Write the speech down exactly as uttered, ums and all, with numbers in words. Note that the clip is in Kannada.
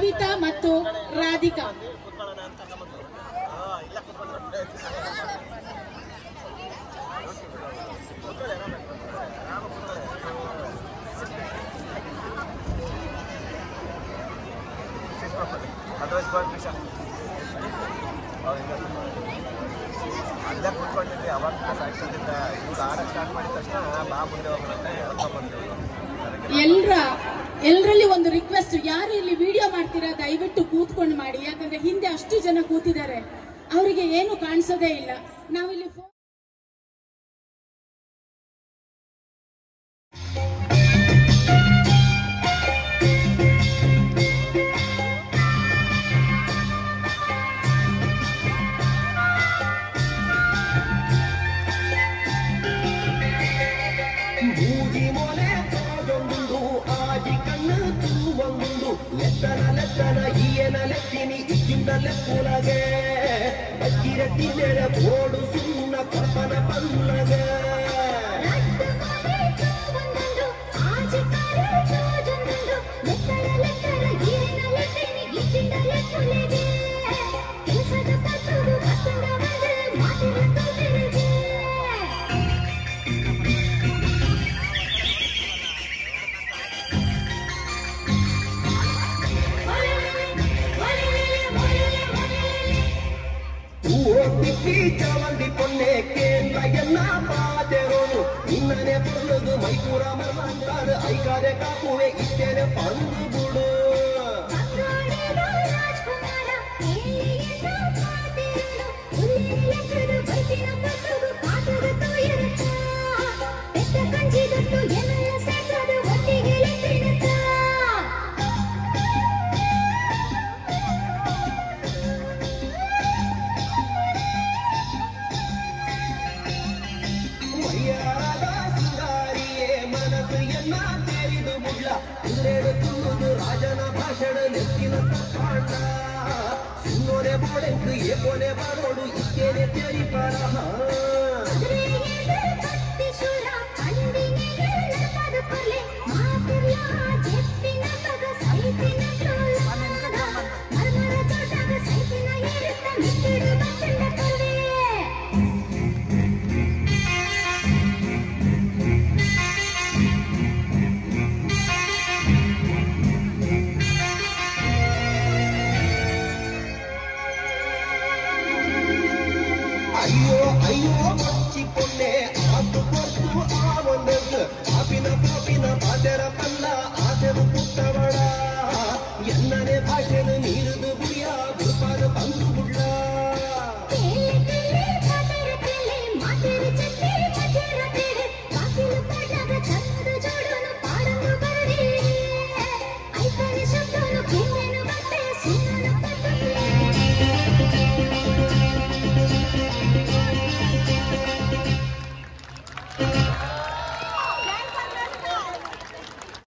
ಕವಿತಾ ಮತ್ತು ರಾಧಿಕಾ. ಅಲ್ಲೇ ಕೂತ್ಕೊಂಡಿದ್ದೆ ಅವಾಗ ಸಾಕ್ಷಿಯಿಂದ ಇವ್ರು ಆಡಕ್ಕೆ ಸ್ಟಾರ್ಟ್ ಮಾಡಿದ ತಕ್ಷಣ ಬಾ ಮುಂದೆ ಹೋಗೋಣ ಹೇಳ್ಕೊಂಡ್ ಬಂದೇವು. ಎಲ್ರ ಎಲ್ಲರಲ್ಲಿ ಒಂದು ರಿಕ್ವೆಸ್ಟ್, ಯಾರು ಇಲ್ಲಿ ವಿಡಿಯೋ ಮಾಡ್ತೀರಾ ದಯವಿಟ್ಟು ಕೂತ್ಕೊಂಡು ಮಾಡಿ. ಯಾಕಂದ್ರೆ ಹಿಂದೆ ಅಷ್ಟು ಜನ ಕೂತಿದ್ದಾರೆ, ಅವರಿಗೆ ಏನು ಕಾಣಿಸೋದೇ ಇಲ್ಲ. ನಾವಿಲ್ಲಿ ಲೆಕ್ಕುಲಗೆ ಅಕ್ಕಿರಟ್ಟಿ ನೆರೆ ಬೋಡು ಸುಣ್ಣ ಕಪ್ಪನ ಪಲ್ಲಗೆ ಚವಂದಿ ಪೊನ್ನೆ ಕೇಂದ್ರ ಎಲ್ಲ ಪಾತೆರೋನು ನಿನ್ನನೆ ಬರುವುದು ಮೈಪುರ ಮರ್ಮಂತಾರ ಐಕಾರೆ ಕಾಪುವೆ ಇತ್ತೇನೆ ಪಂದು ಬಿಡು ರಾಜನ ಭಾಷಣ ನೆಚ್ಚಿನ ಪಾಠ ಸುನ್ನೋರೆ ಬೋಳೆಂಕು ಏಕೋನೆ ಬಾರೋಡು ಇಷ್ಟೇನೆ ತೆರಿ ಪರಹ ಅಯ್ಯೋ ಅಯ್ಯೋ ಬಚ್ಚಿಕೊಂಡೆ ಆತು ಕೊಟ್ಟು ಆ ಒಂದದ್ದು ಪಾಪಿನ ಪಾಪಿನ ಪಾತೆರ ಪಲ್ಲ ಆಸೆದು ಪುಟ್ಟವಳ ಎನ್ನನೆ ಭಾಷೆನು ನೀರುದು